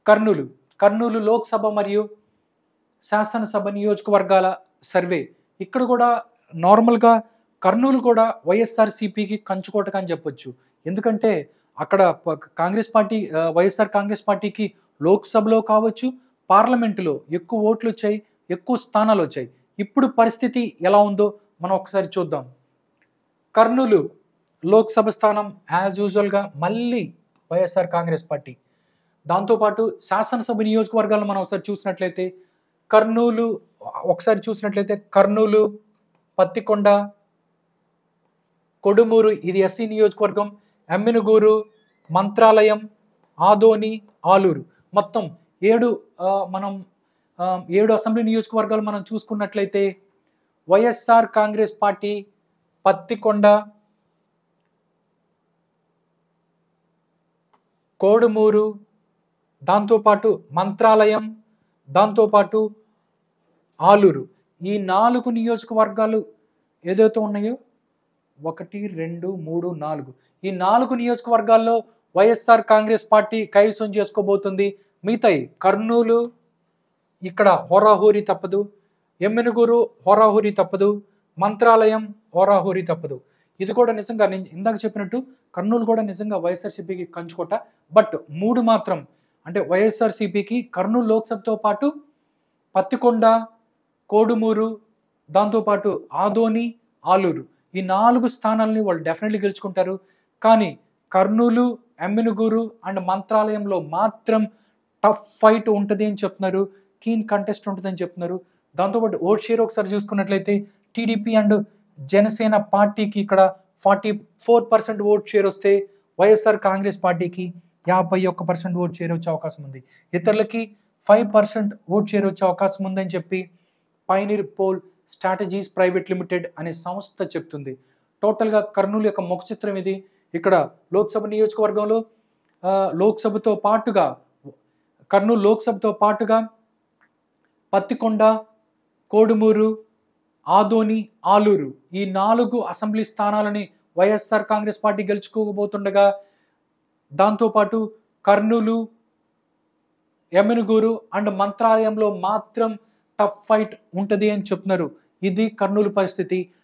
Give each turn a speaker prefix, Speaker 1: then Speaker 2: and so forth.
Speaker 1: కర్నూలు కర్నూలు లోక్సభ మరియు శాసనసభ నియోజకవర్గాల సర్వే. ఇక్కడ కూడా నార్మల్గా కర్నూలు కూడా వైఎస్ఆర్సీపీకి కంచుకోటగా అని చెప్పొచ్చు. ఎందుకంటే అక్కడ కాంగ్రెస్ పార్టీ వైఎస్ఆర్ కాంగ్రెస్ పార్టీకి లోక్సభలో కావచ్చు, పార్లమెంటులో ఎక్కువ ఓట్లు వచ్చాయి, ఎక్కువ స్థానాలు వచ్చాయి. ఇప్పుడు పరిస్థితి ఎలా ఉందో మనం ఒకసారి చూద్దాం. కర్నూలు లోక్సభ స్థానం యాజ్ యూజువల్గా మళ్ళీ వైఎస్ఆర్ కాంగ్రెస్ పార్టీ. దాంతోపాటు శాసనసభ నియోజకవర్గాలను మనం ఒకసారి చూసినట్లయితే కర్నూలు, పత్తికొండ, కొడుమూరు ఇది ఎస్సీ నియోజకవర్గం, ఎమ్మినుగూరు, మంత్రాలయం, ఆదోని, ఆలూరు మొత్తం 7 అసెంబ్లీ నియోజకవర్గాలు మనం చూసుకున్నట్లయితే YSR Congress party Pattikonda, Kodumuru, దాంతోపాటు మంత్రాలయం, దాంతోపాటు ఆలూరు ఈ 4 నియోజకవర్గాలు ఏదైతే ఉన్నాయో 1, 2, 3, 4 ఈ 4 నియోజకవర్గాల్లో వైఎస్ఆర్ కాంగ్రెస్ పార్టీ కైవసం చేసుకోబోతుంది. మిగతాయి కర్నూలు ఇక్కడ హోరాహోరీ తప్పదు, ఎమ్మినుగూరు హోరాహోరీ తప్పదు, మంత్రాలయం హోరాహోరీ తప్పదు. ఇది కూడా నిజంగా నేను ఇందాక చెప్పినట్టు కర్నూలు కూడా నిజంగా వైఎస్ఆర్సీపీకి కంచుకోట. బట్ 3 మాత్రం అంటే వైఎస్ఆర్సీపీకి కర్నూలు లోక్సభతో పాటు పత్తికొండ, కోడుమూరు, దాంతోపాటు ఆదోని, ఆలూరు ఈ 4 స్థానాలని వాళ్ళు డెఫినెట్లీ గెలుచుకుంటారు. కానీ కర్నూలు, ఎమ్మినుగూరు అండ్ మంత్రాలయంలో మాత్రం టఫ్ ఫైట్ ఉంటుంది అని చెప్తున్నారు, కీన్ కంటెస్ట్ ఉంటుందని చెప్తున్నారు. దాంతోపాటు ఓట్ షేర్ ఒకసారి చూసుకున్నట్లయితే టీడీపీ అండ్ జనసేన పార్టీకి ఇక్కడ 44% ఓట్ షేర్ వస్తే వైఎస్ఆర్ కాంగ్రెస్ పార్టీకి 51% ఓట్ షేర్ వచ్చే అవకాశం ఉంది. ఇతరులకి 5% ఓట్ షేర్ వచ్చే అవకాశం ఉందని చెప్పి pioneer poll strategies private limited అనే సంస్థ చెప్తుంది. టోటల్గా కర్నూలు యొక్క ముఖ చిత్రం ఇది. ఇక్కడ లోక్సభ నియోజకవర్గంలో కర్నూలు లోక్సభతో పాటుగా పత్తికొండ, కోడుమూరు, ఆదోని, ఆలూరు ఈ 4 అసెంబ్లీ స్థానాలని వైఎస్ఆర్ కాంగ్రెస్ పార్టీ గెలుచుకోబోతుండగా దాంతోపాటు కర్నూలు, ఎమ్మినుగూరు అండ్ మంత్రాలయంలో మాత్రం టఫ్ ఫైట్ ఉంటుంది అని చెప్తున్నారు. ఇది కర్నూలు పరిస్థితి.